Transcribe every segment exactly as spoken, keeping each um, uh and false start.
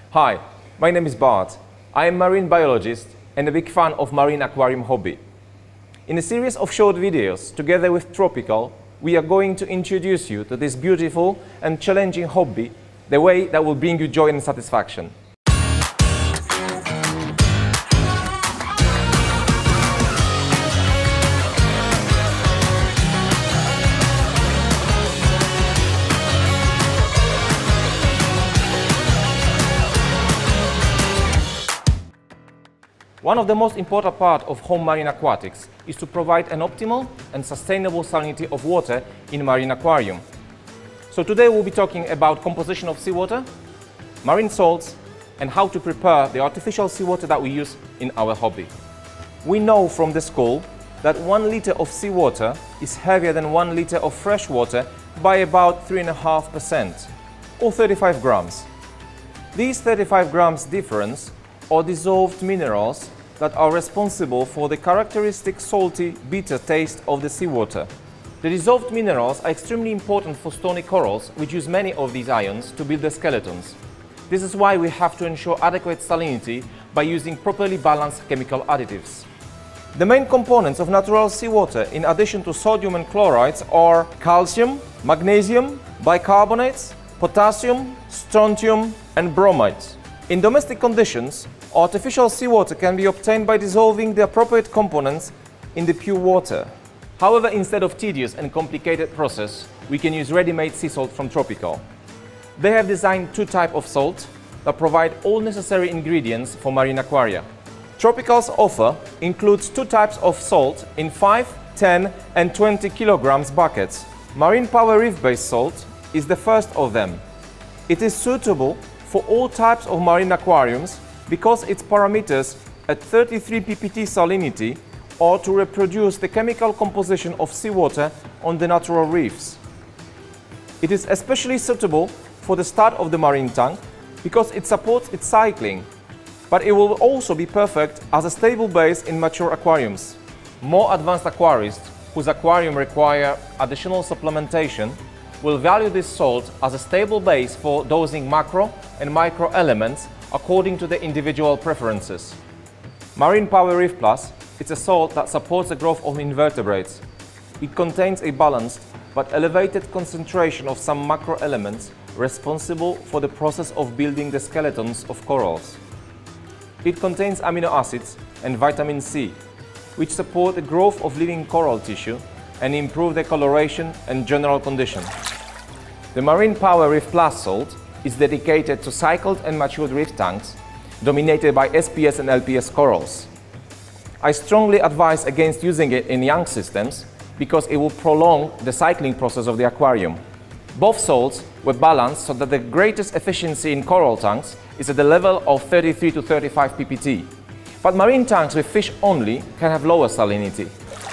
Hi, my name is Bart. I am a marine biologist and a big fan of marine aquarium hobby. In a series of short videos, together with Tropical, we are going to introduce you to this beautiful and challenging hobby, the way that will bring you joy and satisfaction. One of the most important parts of home marine aquatics is to provide an optimal and sustainable salinity of water in a marine aquarium. So today we'll be talking about composition of seawater, marine salts, and how to prepare the artificial seawater that we use in our hobby. We know from the school that one liter of seawater is heavier than one liter of fresh water by about three point five percent, or thirty-five grams. These thirty-five grams difference are dissolved minerals that are responsible for the characteristic salty, bitter taste of the seawater. The dissolved minerals are extremely important for stony corals, which use many of these ions to build their skeletons. This is why we have to ensure adequate salinity by using properly balanced chemical additives. The main components of natural seawater, in addition to sodium and chlorides, are calcium, magnesium, bicarbonates, potassium, strontium, and bromides. In domestic conditions, artificial seawater can be obtained by dissolving the appropriate components in the pure water. However, instead of tedious and complicated process, we can use ready-made sea salt from Tropical. They have designed two types of salt that provide all necessary ingredients for marine aquaria. Tropical's offer includes two types of salt in five, ten and twenty kilograms buckets. Marine Power Reef-based salt is the first of them. It is suitable for all types of marine aquariums because its parameters at thirty-three p p t salinity are to reproduce the chemical composition of seawater on the natural reefs. It is especially suitable for the start of the marine tank because it supports its cycling, but it will also be perfect as a stable base in mature aquariums. More advanced aquarists whose aquarium require additional supplementation will value this salt as a stable base for dosing macro and micro elements according to the individual preferences. Marine Power Reef Plus is a salt that supports the growth of invertebrates. It contains a balanced but elevated concentration of some macro elements responsible for the process of building the skeletons of corals. It contains amino acids and vitamin C, which support the growth of living coral tissue and improve the coloration and general condition. The Marine Power Reef Plus salt is dedicated to cycled and matured reef tanks dominated by S P S and L P S corals. I strongly advise against using it in young systems because it will prolong the cycling process of the aquarium. Both salts were balanced so that the greatest efficiency in coral tanks is at the level of thirty-three to thirty-five p p t, but marine tanks with fish only can have lower salinity.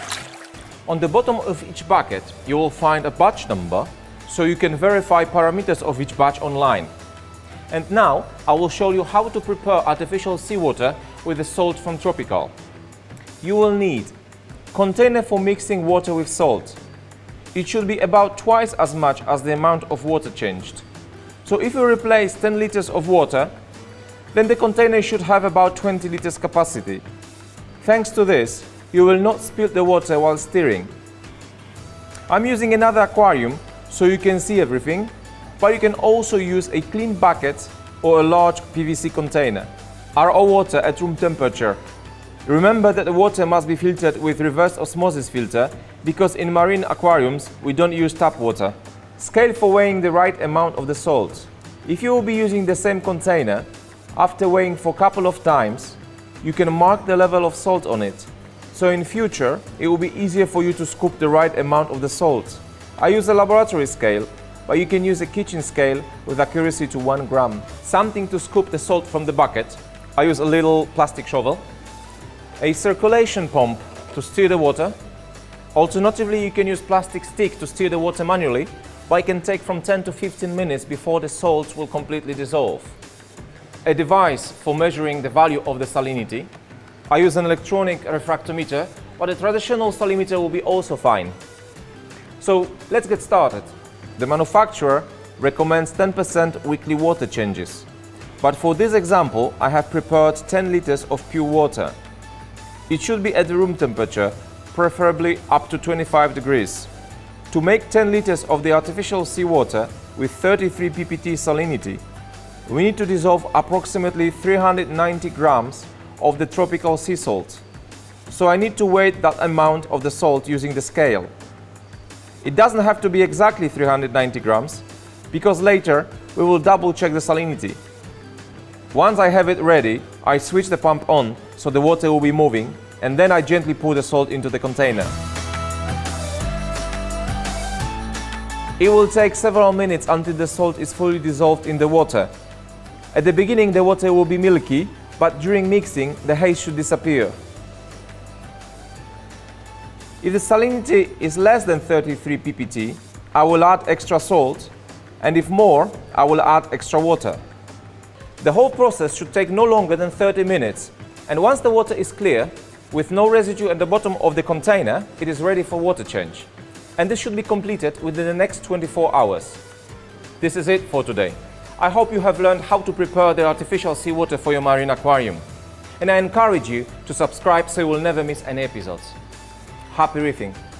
On the bottom of each bucket you will find a batch number, so you can verify parameters of each batch online. And now I will show you how to prepare artificial seawater with the salt from Tropical. You will need container for mixing water with salt. It should be about twice as much as the amount of water changed. So if you replace ten liters of water, then the container should have about twenty liters capacity. Thanks to this, you will not spill the water while stirring. I'm using another aquarium so you can see everything, but you can also use a clean bucket or a large P V C container. R O water at room temperature. Remember that the water must be filtered with reverse osmosis filter because in marine aquariums we don't use tap water. Scale for weighing the right amount of the salt. If you will be using the same container, after weighing for a couple of times, you can mark the level of salt on it. So in future, it will be easier for you to scoop the right amount of the salt. I use a laboratory scale, but you can use a kitchen scale with accuracy to one gram. Something to scoop the salt from the bucket. I use a little plastic shovel. A circulation pump to stir the water. Alternatively, you can use plastic stick to stir the water manually, but it can take from ten to fifteen minutes before the salt will completely dissolve. A device for measuring the value of the salinity. I use an electronic refractometer, but a traditional salinimeter will be also fine. So let's get started. The manufacturer recommends ten percent weekly water changes. but for this example I have prepared ten liters of pure water. It should be at room temperature, preferably up to twenty-five degrees. To make ten liters of the artificial seawater with thirty-three p p t salinity, we need to dissolve approximately three hundred ninety grams of the tropical sea salt. So I need to weigh that amount of the salt using the scale. It doesn't have to be exactly three hundred ninety grams, because later we will double check the salinity. Once I have it ready, I switch the pump on so the water will be moving, and then I gently pour the salt into the container. It will take several minutes until the salt is fully dissolved in the water. At the beginning the water will be milky, but during mixing the haze should disappear. If the salinity is less than thirty-three p p t, I will add extra salt, and if more, I will add extra water. The whole process should take no longer than thirty minutes, and once the water is clear, with no residue at the bottom of the container, it is ready for water change. And this should be completed within the next twenty-four hours. This is it for today. I hope you have learned how to prepare the artificial seawater for your marine aquarium. And I encourage you to subscribe so you will never miss any episodes. Happy reefing!